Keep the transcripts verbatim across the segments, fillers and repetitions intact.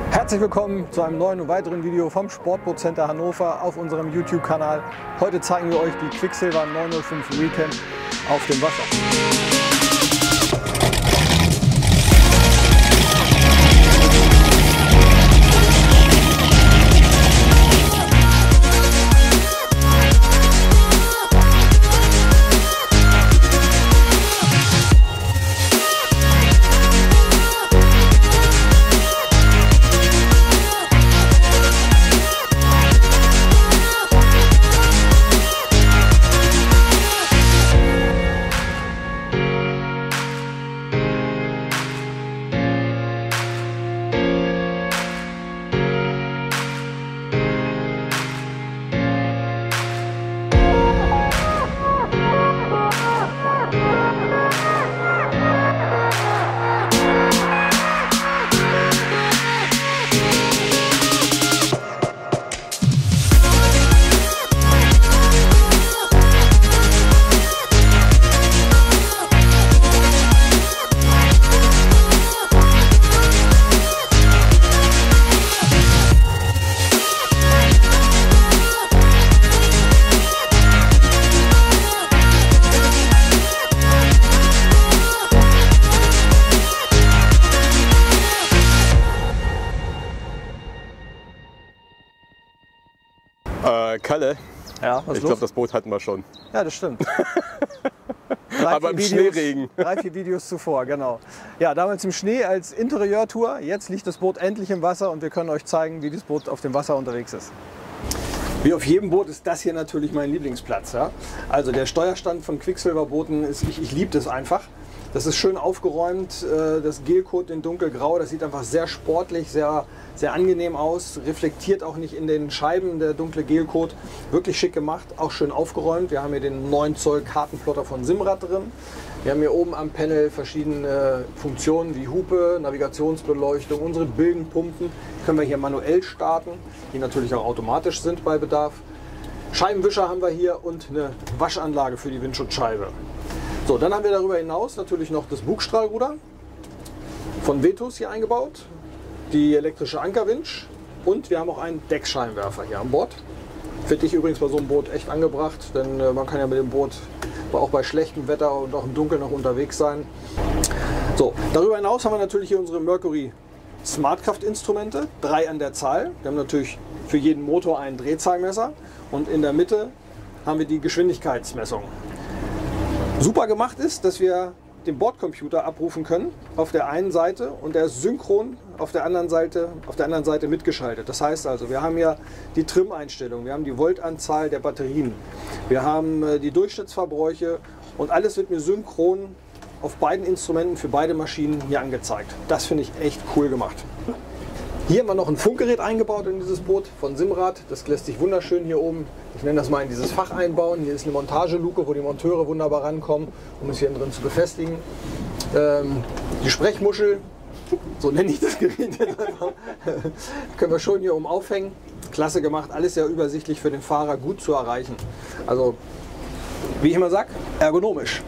Herzlich willkommen zu einem neuen und weiteren Video vom Sportbootcenter Hannover auf unserem YouTube-Kanal. Heute zeigen wir euch die Quicksilver neunhundertfünf Recon auf dem Wasser. Äh, Kalle, Ja, was ich ist glaube, los? das Boot hatten wir schon. Ja, das stimmt. Drei, Aber vier im Videos, Schneeregen. Drei, vier Videos zuvor, genau. Ja, damals im Schnee als Interieurtour. Jetzt liegt das Boot endlich im Wasser und wir können euch zeigen, wie das Boot auf dem Wasser unterwegs ist. Wie auf jedem Boot ist das hier natürlich mein Lieblingsplatz. Ja? Also der Steuerstand von Quicksilver-Booten, ist, ich, ich liebe das einfach. Das ist schön aufgeräumt, das Gelcoat in dunkelgrau, das sieht einfach sehr sportlich, sehr, sehr angenehm aus, reflektiert auch nicht in den Scheiben der dunkle Gelcoat, wirklich schick gemacht, auch schön aufgeräumt. Wir haben hier den neun Zoll Kartenplotter von Simrad drin. Wir haben hier oben am Panel verschiedene Funktionen wie Hupe, Navigationsbeleuchtung, unsere Bilgenpumpen können wir hier manuell starten, die natürlich auch automatisch sind bei Bedarf. Scheibenwischer haben wir hier und eine Waschanlage für die Windschutzscheibe. So, dann haben wir darüber hinaus natürlich noch das Bugstrahlruder von Vetus hier eingebaut, die elektrische Ankerwinch und wir haben auch einen Deckscheinwerfer hier an Bord. Finde ich übrigens bei so einem Boot echt angebracht, denn äh, man kann ja mit dem Boot auch bei schlechtem Wetter und auch im Dunkeln noch unterwegs sein. So, darüber hinaus haben wir natürlich hier unsere Mercury Smartkraft-Instrumente, drei an der Zahl. Wir haben natürlich für jeden Motor ein Drehzahlmesser und in der Mitte haben wir die Geschwindigkeitsmessung. Super gemacht ist, dass wir den Bordcomputer abrufen können auf der einen Seite und der ist synchron auf der anderen Seite, auf der anderen Seite mitgeschaltet. Das heißt also, wir haben ja die Trim-Einstellung, wir haben die Voltanzahl der Batterien, wir haben die Durchschnittsverbräuche und alles wird mir synchron auf beiden Instrumenten für beide Maschinen hier angezeigt. Das finde ich echt cool gemacht. Hier haben wir noch ein Funkgerät eingebaut in dieses Boot von Simrad. Das lässt sich wunderschön hier oben, ich nenne das mal, in dieses Fach einbauen. Hier ist eine Montageluke, wo die Monteure wunderbar rankommen, um es hier drin zu befestigen. Ähm, die Sprechmuschel, so nenne ich das Gerät jetzt einfach, können wir schon hier oben aufhängen. Klasse gemacht, alles sehr übersichtlich für den Fahrer, gut zu erreichen. Also, wie ich immer sage, ergonomisch.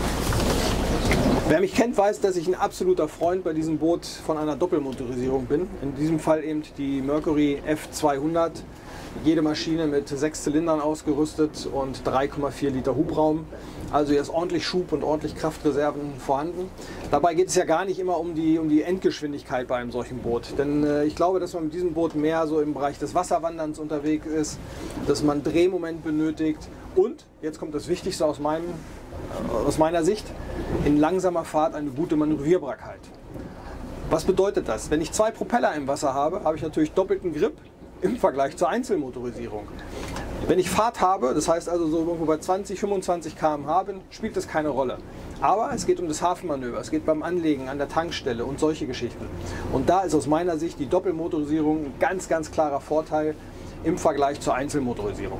Wer mich kennt, weiß, dass ich ein absoluter Freund bei diesem Boot von einer Doppelmotorisierung bin. In diesem Fall eben die Mercury F zweihundert. Jede Maschine mit sechs Zylindern ausgerüstet und drei Komma vier Liter Hubraum. Also hier ist ordentlich Schub und ordentlich Kraftreserven vorhanden. Dabei geht es ja gar nicht immer um die, um die Endgeschwindigkeit bei einem solchen Boot. Denn äh, ich glaube, dass man mit diesem Boot mehr so im Bereich des Wasserwanderns unterwegs ist, dass man Drehmoment benötigt und, jetzt kommt das Wichtigste aus, meinem, äh, aus meiner Sicht, in langsamer Fahrt eine gute Manövrierbarkeit. Was bedeutet das? Wenn ich zwei Propeller im Wasser habe, habe ich natürlich doppelten Grip im Vergleich zur Einzelmotorisierung. Wenn ich Fahrt habe, das heißt also so irgendwo bei zwanzig, fünfundzwanzig Kilometer pro Stunde, spielt das keine Rolle. Aber es geht um das Hafenmanöver, es geht beim Anlegen an der Tankstelle und solche Geschichten. Und da ist aus meiner Sicht die Doppelmotorisierung ein ganz, ganz klarer Vorteil im Vergleich zur Einzelmotorisierung.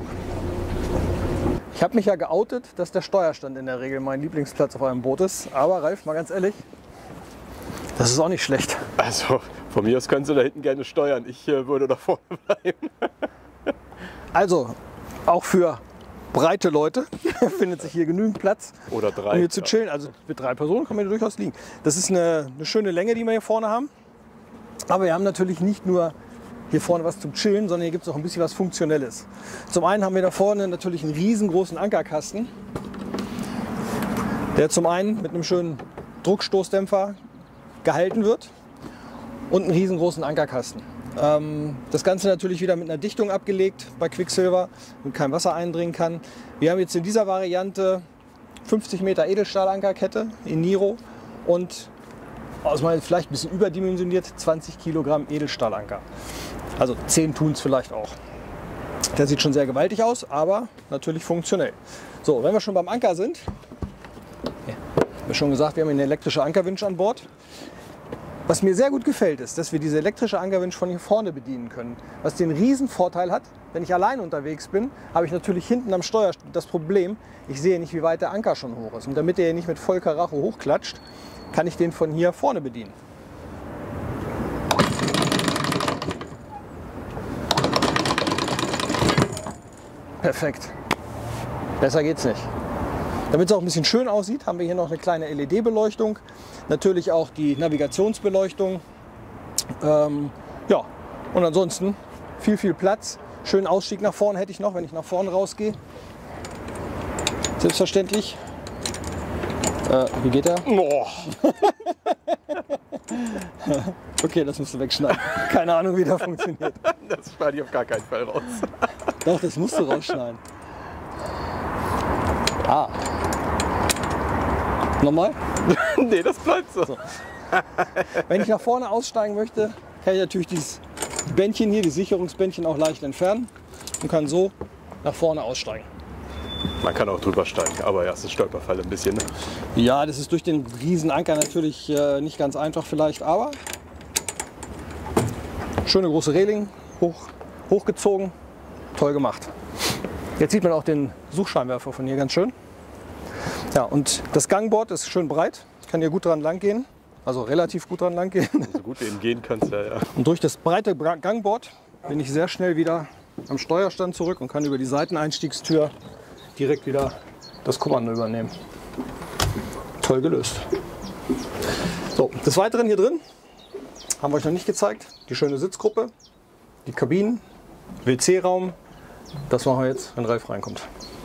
Ich habe mich ja geoutet, dass der Steuerstand in der Regel mein Lieblingsplatz auf einem Boot ist. Aber Ralf, mal ganz ehrlich, das ist auch nicht schlecht. Also von mir aus kannst du da hinten gerne steuern. Ich äh, würde da vorne bleiben. Also auch für breite Leute findet sich hier genügend Platz, Oder drei, um hier zu ja. chillen. Also mit drei Personen kann man hier durchaus liegen. Das ist eine, eine schöne Länge, die wir hier vorne haben. Aber wir haben natürlich nicht nur hier vorne was zum Chillen, sondern hier gibt es auch ein bisschen was Funktionelles. Zum einen haben wir da vorne natürlich einen riesengroßen Ankerkasten, der zum einen mit einem schönen Druckstoßdämpfer gehalten wird und einen riesengroßen Ankerkasten. Ähm, das Ganze natürlich wieder mit einer Dichtung abgelegt bei Quicksilver und kein Wasser eindringen kann. Wir haben jetzt in dieser Variante fünfzig Meter Edelstahlankerkette in Niro und aus meiner vielleicht ein bisschen überdimensioniert zwanzig Kilogramm Edelstahlanker. Also zehn tun es vielleicht auch. Der sieht schon sehr gewaltig aus, aber natürlich funktionell. So, wenn wir schon beim Anker sind, ja, wie schon gesagt, wir haben eine elektrische Ankerwinch an Bord. Was mir sehr gut gefällt, ist, dass wir diese elektrische Ankerwinch von hier vorne bedienen können. Was den riesen Vorteil hat, wenn ich allein unterwegs bin, habe ich natürlich hinten am Steuer das Problem, ich sehe nicht, wie weit der Anker schon hoch ist. Und damit der nicht mit voll Karacho hochklatscht, kann ich den von hier vorne bedienen. Perfekt. Besser geht's nicht. Damit es auch ein bisschen schön aussieht, haben wir hier noch eine kleine L E D-Beleuchtung. Natürlich auch die Navigationsbeleuchtung. Ähm, ja, und ansonsten viel, viel Platz. Schönen Ausstieg nach vorne hätte ich noch, wenn ich nach vorne rausgehe. Selbstverständlich. Äh, wie geht der? Oh. Okay, das musst du wegschneiden. Keine Ahnung, wie der funktioniert. Das schneide ich auf gar keinen Fall raus. Doch, das musst du rausschneiden. Ah. Nochmal? Nee, das bleibt so. So. Wenn ich nach vorne aussteigen möchte, kann ich natürlich dieses Bändchen hier, die Sicherungsbändchen auch leicht entfernen und kann so nach vorne aussteigen. Man kann auch drüber steigen, aber ja, es ist Stolperfalle ein bisschen. Ne? Ja, das ist durch den riesen Anker natürlich äh, nicht ganz einfach vielleicht, aber schöne große Reling, hoch, hochgezogen, toll gemacht. Jetzt sieht man auch den Suchscheinwerfer von hier ganz schön. Ja, und das Gangboard ist schön breit, ich kann hier gut dran lang gehen, also relativ gut dran lang gehen. So gut du eben gehen kannst, ja, ja. Und durch das breite Gangboard bin ich sehr schnell wieder am Steuerstand zurück und kann über die Seiteneinstiegstür direkt wieder das Kommando übernehmen. Toll gelöst. So, des Weiteren hier drin haben wir euch noch nicht gezeigt. Die schöne Sitzgruppe, die Kabinen, W C-Raum. Das machen wir jetzt, wenn Ralf reinkommt.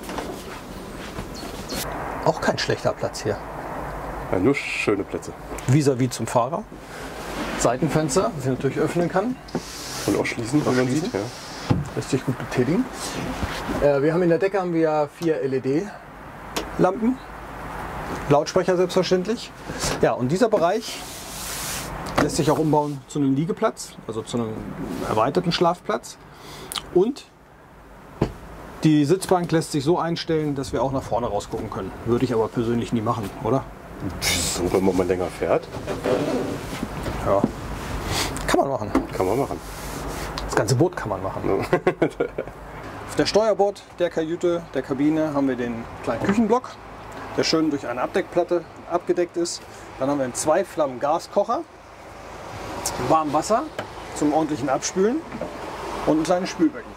Auch kein schlechter Platz hier. Ja, nur schöne Plätze. Vis-à-vis zum Fahrer. Seitenfenster, das ich natürlich öffnen kann. Und auch schließen, wie man sieht. Ja. Lässt sich gut betätigen. Äh, wir haben in der Decke haben wir vier L E D-Lampen. Lautsprecher selbstverständlich. Ja, und dieser Bereich lässt sich auch umbauen zu einem Liegeplatz, also zu einem erweiterten Schlafplatz. Und die Sitzbank lässt sich so einstellen, dass wir auch nach vorne rausgucken können. Würde ich aber persönlich nie machen, oder? So, wenn man länger fährt. Ja. Kann man machen. Kann man machen. Das ganze Boot kann man machen. Ja. Auf der Steuerbord der Kajüte, der Kabine, haben wir den kleinen Küchenblock, der schön durch eine Abdeckplatte abgedeckt ist. Dann haben wir einen Zwei-Flammen-Gaskocher, warm Wasser zum ordentlichen Abspülen und ein kleines Spülbecken.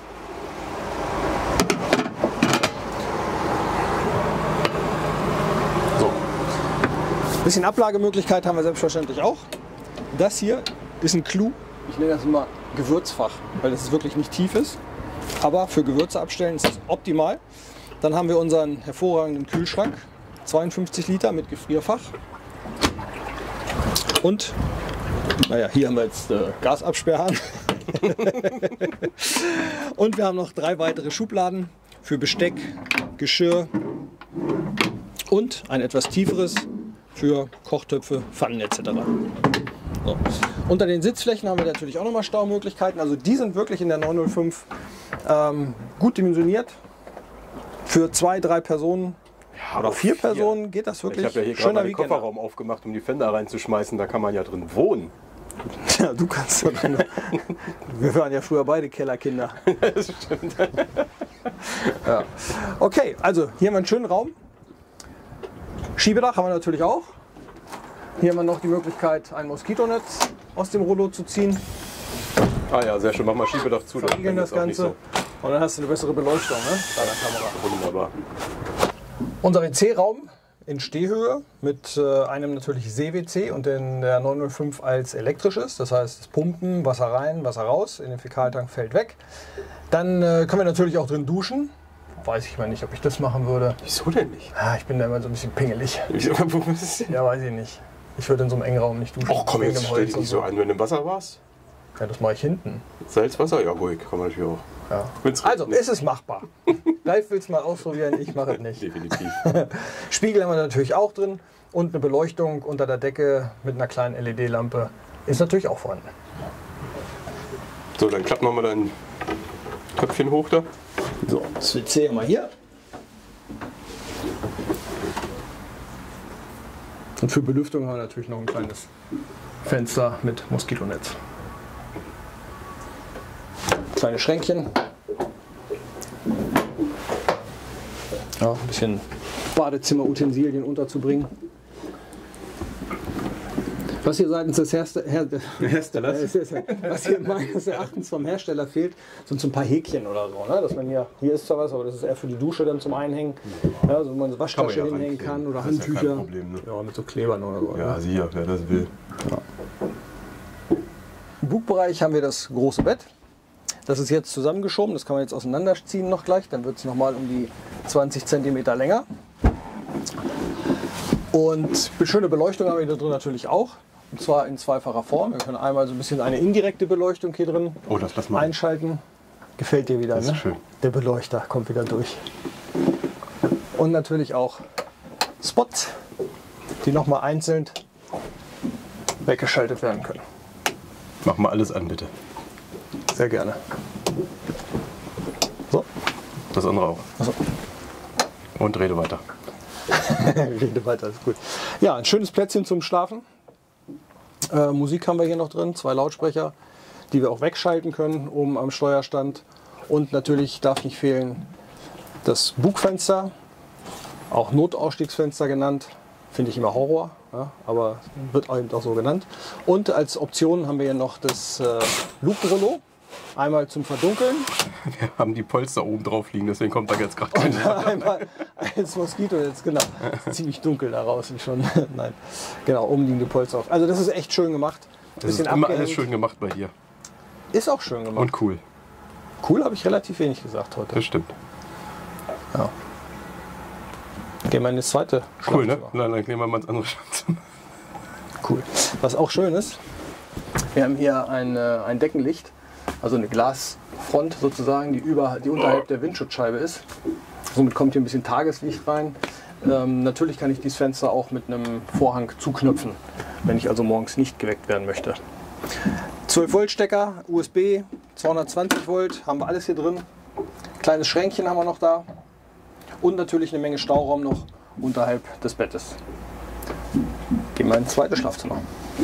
So. Ein bisschen Ablagemöglichkeit haben wir selbstverständlich auch. Das hier ist ein Clou. Ich nenne das immer Gewürzfach, weil es wirklich nicht tief ist. Aber für Gewürze abstellen ist es optimal. Dann haben wir unseren hervorragenden Kühlschrank, zweiundfünfzig Liter mit Gefrierfach. Und, naja, hier haben wir jetzt äh, Gasabsperrhahn. Und wir haben noch drei weitere Schubladen für Besteck, Geschirr und ein etwas tieferes für Kochtöpfe, Pfannen et cetera. So. Unter den Sitzflächen haben wir natürlich auch nochmal Staumöglichkeiten. Also die sind wirklich in der neunhundertfünf ähm, gut dimensioniert. Für zwei, drei Personen Ja, oder vier Personen geht das wirklich. Ich habe ja hier gerade schöner mal den Weekender. Kofferraum aufgemacht, um die Fender reinzuschmeißen. Da kann man ja drin wohnen. Ja, du kannst. Wir waren ja früher beide Kellerkinder. Das stimmt. Ja. Okay, also hier haben wir einen schönen Raum. Schiebedach haben wir natürlich auch. Hier haben wir noch die Möglichkeit, ein Moskitonetz aus dem Rollo zu ziehen. Ah ja, sehr schön. Mach mal Schiebedach zu. Verriegeln das auch nicht Ganze. Und dann hast du eine bessere Beleuchtung, ne? Bei der Kamera. so wunderbar. Unser W C-Raum in Stehhöhe mit äh, einem natürlich See W C und den, der neunhundertfünf als elektrisches. Das heißt, das Pumpen, Wasser rein, Wasser raus, in den Fäkaltank fällt weg. Dann äh, können wir natürlich auch drin duschen. Weiß ich mal nicht, ob ich das machen würde. Wieso denn nicht? Ah, ich bin da immer so ein bisschen pingelig. Wo ist es denn? Ja, weiß ich nicht. Ich würde in so einem engen Raum nicht duschen. Ach komm, Wegen jetzt dem stell Holz dich und nicht so an, wenn du im Wasser warst. Ja, das mache ich hinten. Salzwasser? Ja, ruhig, kann man natürlich auch. Ja. Wenn's Also, regnet. ist es machbar. Ralf will es mal ausprobieren, ich mache es nicht. Definitiv. Spiegel haben wir natürlich auch drin und eine Beleuchtung unter der Decke mit einer kleinen L E D-Lampe ist natürlich auch vorhanden. So, dann klappen wir mal dein Köpfchen hoch da. So, das W C haben wir hier. Und für Belüftung haben wir natürlich noch ein kleines Fenster mit Moskitonetz. Kleine Schränkchen. Ja, ein bisschen Badezimmerutensilien unterzubringen. Was hier seitens des Herste Her Herstellers. was hier meines Erachtens vom Hersteller fehlt, sind so ein paar Häkchen oder so. Ne? Dass man hier, hier ist zwar was, aber das ist eher für die Dusche dann zum Einhängen. Ja, also wo man eine Waschtasche Kann man ja hinhängen rankleben. kann oder Das ist ja kein Handtücher. Problem, ne? Ja, mit so Klebern oder so. Ja, Ne? sicher, wer das will. Im Bugbereich haben wir das große Bett. Das ist jetzt zusammengeschoben, das kann man jetzt auseinanderziehen noch gleich. Dann wird es nochmal um die zwanzig Zentimeter länger. Und schöne Beleuchtung haben wir hier drin natürlich auch. Und zwar in zweifacher Form. Wir können einmal so ein bisschen eine indirekte Beleuchtung hier drin Oh, das lass mal. einschalten. Gefällt dir wieder, Das ist ne? schön. Der Beleuchter kommt wieder durch. Und natürlich auch Spots, die nochmal einzeln weggeschaltet werden können. Mach mal alles an, bitte. Sehr gerne. So. Das andere auch. Also. Und rede weiter. Rede weiter, ist gut. Ja, ein schönes Plätzchen zum Schlafen. Äh, Musik haben wir hier noch drin, zwei Lautsprecher, die wir auch wegschalten können, oben am Steuerstand. Und natürlich darf nicht fehlen das Bugfenster, auch Notausstiegsfenster genannt. Finde ich immer Horror, ja, aber wird eben auch so genannt. Und als Option haben wir hier noch das äh, Lukenrollo. Einmal zum Verdunkeln. Wir haben die Polster oben drauf liegen, deswegen kommt da jetzt gerade keiner. Einmal als Moskito jetzt, genau. Ziemlich dunkel da draußen schon. Nein, genau, umliegende Polster auf. Also das ist echt schön gemacht. Das ist immer alles schön gemacht bei dir. Ist auch schön gemacht. Und cool. Cool habe ich relativ wenig gesagt heute. Das stimmt. Ja. Gehen wir in das zweite Cool, ne? Schlafzimmer. Dann, dann nehmen wir mal ins andere Schlafzimmer. Cool. Was auch schön ist, wir haben hier ein, äh, ein Deckenlicht, also eine Glasfront sozusagen, die, über, die unterhalb der Windschutzscheibe ist. Somit kommt hier ein bisschen Tageslicht rein. Ähm, natürlich kann ich dieses Fenster auch mit einem Vorhang zuknüpfen, wenn ich also morgens nicht geweckt werden möchte. zwölf Volt Stecker, U S B, zweihundertzwanzig Volt, haben wir alles hier drin. Kleines Schränkchen haben wir noch da. Und natürlich eine Menge Stauraum noch unterhalb des Bettes. Gehen wir ins zweite Schlafzimmer.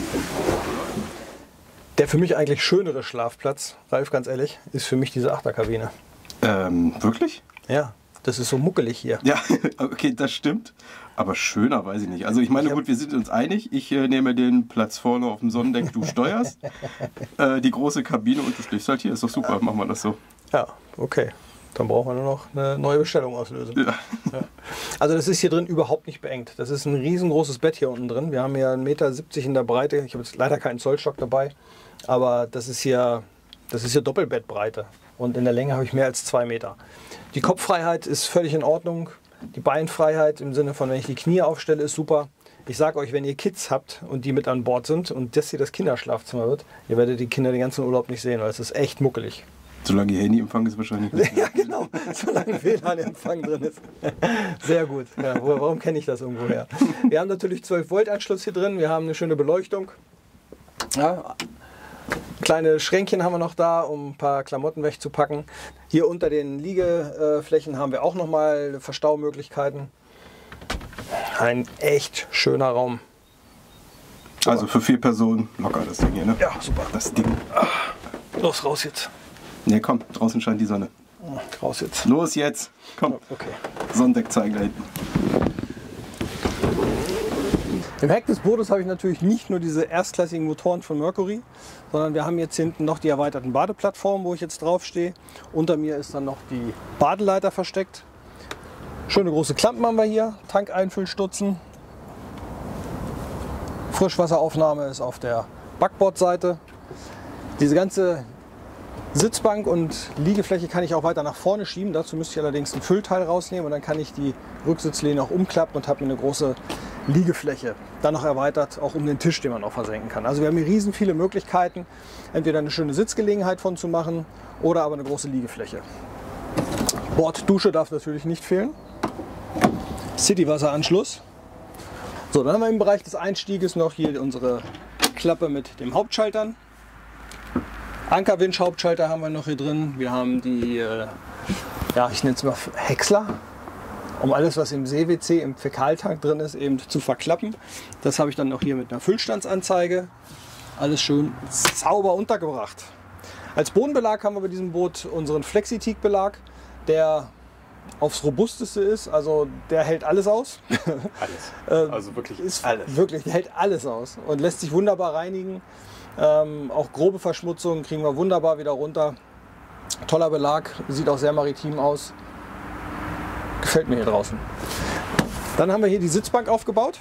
Der für mich eigentlich schönere Schlafplatz, Ralf, ganz ehrlich, ist für mich diese Achterkabine. Ähm, wirklich? Ja, das ist so muckelig hier. Ja, okay, das stimmt. Aber schöner weiß ich nicht. Also ich meine, Ich hab- gut, wir sind uns einig. Ich äh, nehme den Platz vorne auf dem Sonnendeck, du steuerst. äh, die große Kabine und du schläfst halt hier. Ist doch super, machen wir das so. Ja, okay. Dann brauchen wir nur noch eine neue Bestellung auslösen. Ja. Ja. Also das ist hier drin überhaupt nicht beengt. Das ist ein riesengroßes Bett hier unten drin. Wir haben hier einen Meter siebzig in der Breite. Ich habe jetzt leider keinen Zollstock dabei. Aber das ist hier, das ist hier Doppelbettbreite. Und in der Länge habe ich mehr als zwei Meter. Die Kopffreiheit ist völlig in Ordnung. Die Beinfreiheit im Sinne von, wenn ich die Knie aufstelle, ist super. Ich sage euch, wenn ihr Kids habt und die mit an Bord sind und das hier das Kinderschlafzimmer wird, ihr werdet die Kinder den ganzen Urlaub nicht sehen, weil es ist echt muckelig. Solange ihr Handyempfang ist wahrscheinlich nicht. Ja, genau, solange W L A N-Empfang drin ist. Sehr gut. Ja, wo- warum kenne ich das irgendwo her? Wir haben natürlich zwölf Volt Anschluss hier drin, wir haben eine schöne Beleuchtung. Ja, kleine Schränkchen haben wir noch da, um ein paar Klamotten wegzupacken. Hier unter den Liegeflächen haben wir auch nochmal Verstaumöglichkeiten. Ein echt schöner Raum. Also für vier Personen locker das Ding hier, ne? Ja, super. Das Ding. Los, raus jetzt. Ne, komm, draußen scheint die Sonne. Raus jetzt. Los jetzt. Komm, Okay. Sonnendeck zeigen da hinten. Im Heck des Bootes habe ich natürlich nicht nur diese erstklassigen Motoren von Mercury, sondern wir haben jetzt hinten noch die erweiterten Badeplattformen, wo ich jetzt drauf stehe. Unter mir ist dann noch die Badeleiter versteckt. Schöne große Klampen haben wir hier, Tankeinfüllstutzen. Frischwasseraufnahme ist auf der Backbordseite. Diese ganze Sitzbank und Liegefläche kann ich auch weiter nach vorne schieben. Dazu müsste ich allerdings ein Füllteil rausnehmen und dann kann ich die Rücksitzlehne auch umklappen und habe mir eine große Liegefläche. Dann noch erweitert auch um den Tisch, den man auch versenken kann. Also wir haben hier riesen viele Möglichkeiten, entweder eine schöne Sitzgelegenheit von zu machen oder aber eine große Liegefläche. Borddusche darf natürlich nicht fehlen. Citywasseranschluss. So, dann haben wir im Bereich des Einstieges noch hier unsere Klappe mit den Hauptschaltern. Ankerwinch-Hauptschalter haben wir noch hier drin. Wir haben die, äh, ja, ich nenne es mal Häcksler, um alles, was im See W C, im Fäkaltank drin ist, eben zu verklappen. Das habe ich dann noch hier mit einer Füllstandsanzeige. Alles schön sauber untergebracht. Als Bodenbelag haben wir bei diesem Boot unseren Flexi-Teak-Belag, der aufs robusteste ist, also der hält alles aus. Alles. Also wirklich ist alles. Wirklich, der hält alles aus und lässt sich wunderbar reinigen. Ähm, auch grobe Verschmutzungen kriegen wir wunderbar wieder runter. Toller Belag, sieht auch sehr maritim aus. Gefällt mir hier draußen. Dann haben wir hier die Sitzbank aufgebaut.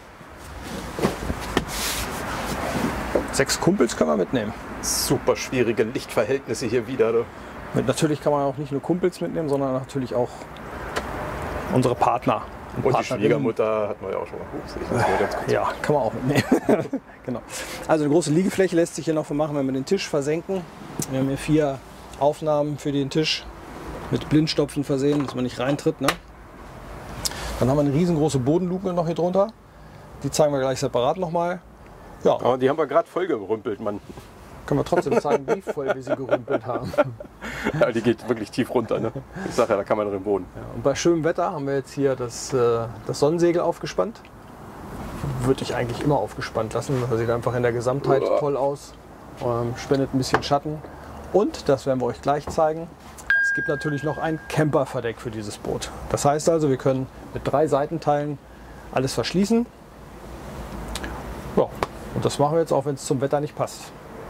Sechs Kumpels können wir mitnehmen. Super schwierige Lichtverhältnisse hier wieder. Du. Mit, natürlich kann man auch nicht nur Kumpels mitnehmen, sondern natürlich auch unsere Partner. Und, und die Schwiegermutter hatten wir ja auch schon mal. Ups, ich muss mal ganz kurz. Ja, kann man auch mitnehmen. Genau. Also eine große Liegefläche lässt sich hier noch machen, wenn wir den Tisch versenken. Wir haben hier vier Aufnahmen für den Tisch mit Blindstopfen versehen, dass man nicht reintritt. Ne? Dann haben wir eine riesengroße Bodenluke noch hier drunter. Die zeigen wir gleich separat nochmal. Ja. Aber die haben wir gerade voll gerümpelt, Mann. Können wir trotzdem zeigen, wie voll wir sie gerümpelt haben. Ja, die geht wirklich tief runter. Ne? Ich sage ja, da kann man drin wohnen. Ja, und bei schönem Wetter haben wir jetzt hier das, äh, das Sonnensegel aufgespannt. Würde ich eigentlich immer aufgespannt lassen. Das sieht einfach in der Gesamtheit Uah. toll aus. Ähm, spendet ein bisschen Schatten. Und, das werden wir euch gleich zeigen, es gibt natürlich noch ein Camperverdeck für dieses Boot. Das heißt also, wir können mit drei Seitenteilen alles verschließen. Ja, und das machen wir jetzt auch, wenn es zum Wetter nicht passt.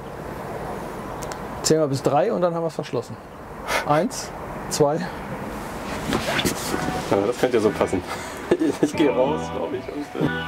Zählen wir bis drei und dann haben wir es verschlossen. Eins, zwei. Ja, das könnte ja so passen. Ich gehe raus, glaube ich. Und, äh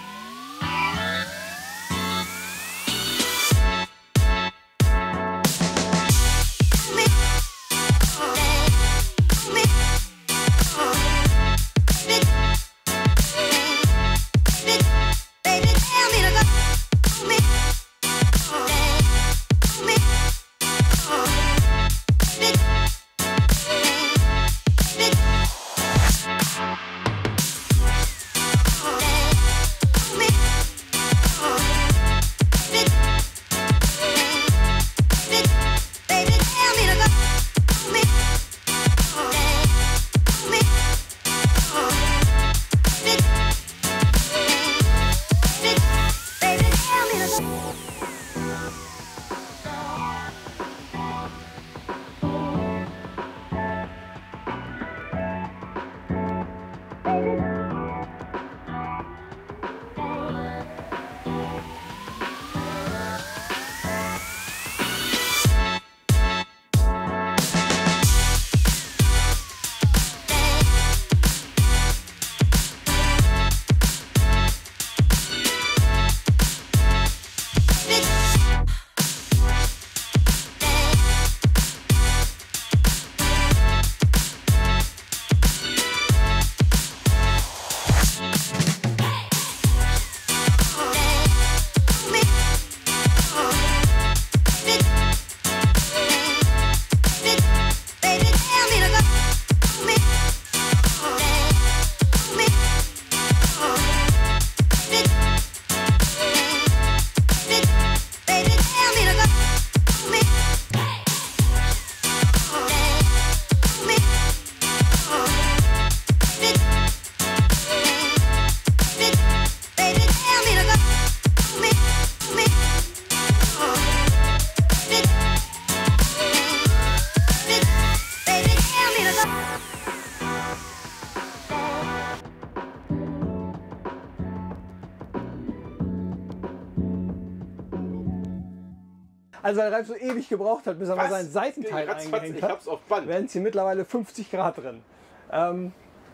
Also weil Ralf so ewig gebraucht hat, bis er mal Was? seinen Seitenteil Nee, ratzfatz, eingehängt ich hat, hab's auf Band. wären es hier mittlerweile fünfzig Grad drin. Ähm,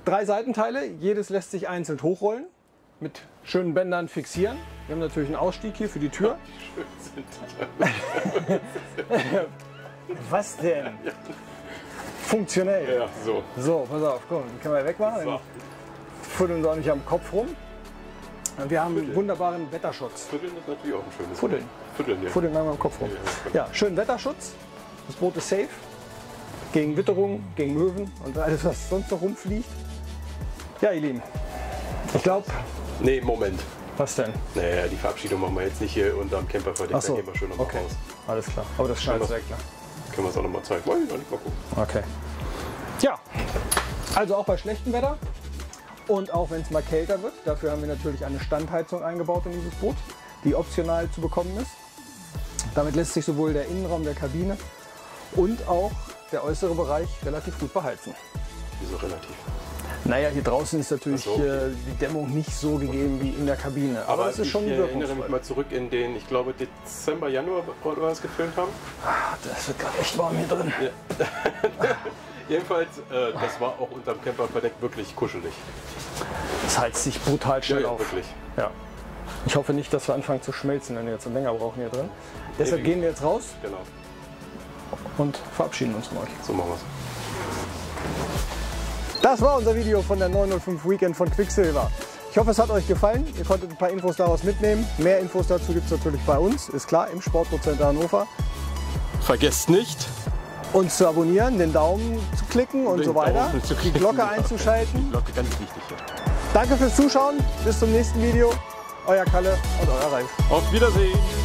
drei Seitenteile, jedes lässt sich einzeln hochrollen, mit schönen Bändern fixieren. Wir haben natürlich einen Ausstieg hier für die Tür. Was denn? Funktionell. Ja, so. So, pass auf, komm, den können wir wegmachen. Dann fuddeln wir auch nicht am Kopf rum. Und wir haben einen wunderbaren Wetterschutz. Fuddeln ist natürlich auch ein schönes Fuddeln. Wort. Fuddeln, ja. Fuddeln machen wir am Kopf rum. Ja, schönen Wetterschutz. Das Boot ist safe. Gegen Witterung, gegen Möwen und alles, was sonst noch rumfliegt. Ja, ihr Lieben, ich glaube... Nee, Moment. Was denn? Naja, die Verabschiedung machen wir jetzt nicht hier unterm Camperverdeck. Ach so, Da gehen wir schön nochmal okay. raus. Alles klar. Aber das schneidet weg, ne? Können wir es auch nochmal zeigen. Wollen wir noch nicht mal gucken. Okay. Ja, also auch bei schlechtem Wetter und auch wenn es mal kälter wird. Dafür haben wir natürlich eine Standheizung eingebaut in dieses Boot, die optional zu bekommen ist. Damit lässt sich sowohl der Innenraum der Kabine und auch der äußere Bereich relativ gut beheizen. Wieso relativ? Naja, hier draußen ist natürlich Ach so, okay. äh, die Dämmung nicht so gegeben wie in der Kabine. Aber, Aber es ist ich schon erinnere wirkungsvoll. mich mal zurück in den, ich glaube Dezember, Januar, wo wir das gefilmt haben. Ah, das wird gerade echt warm hier drin. Ja. Jedenfalls, äh, das war auch unterm Camperverdeck wirklich kuschelig. Das heizt sich brutal schnell Ja, ja, auf. wirklich. Ja. Ich hoffe nicht, dass wir anfangen zu schmelzen, wenn wir jetzt länger brauchen hier drin. Deshalb Ewig. gehen wir jetzt raus Genau, und verabschieden uns von euch. so machen wir es. Das war unser Video von der neunhundertfünf Weekend von Quicksilver. Ich hoffe, es hat euch gefallen. Ihr konntet ein paar Infos daraus mitnehmen. Mehr Infos dazu gibt es natürlich bei uns, ist klar, im Sportbootcenter Hannover. Vergesst nicht, Uns zu abonnieren, den Daumen zu klicken und Den so weiter. Daumen zu Die klicken. Glocke einzuschalten. die Glocke ganz wichtig. Ja. Danke fürs Zuschauen. Bis zum nächsten Video. Euer Kalle und euer Ralf. Auf Wiedersehen!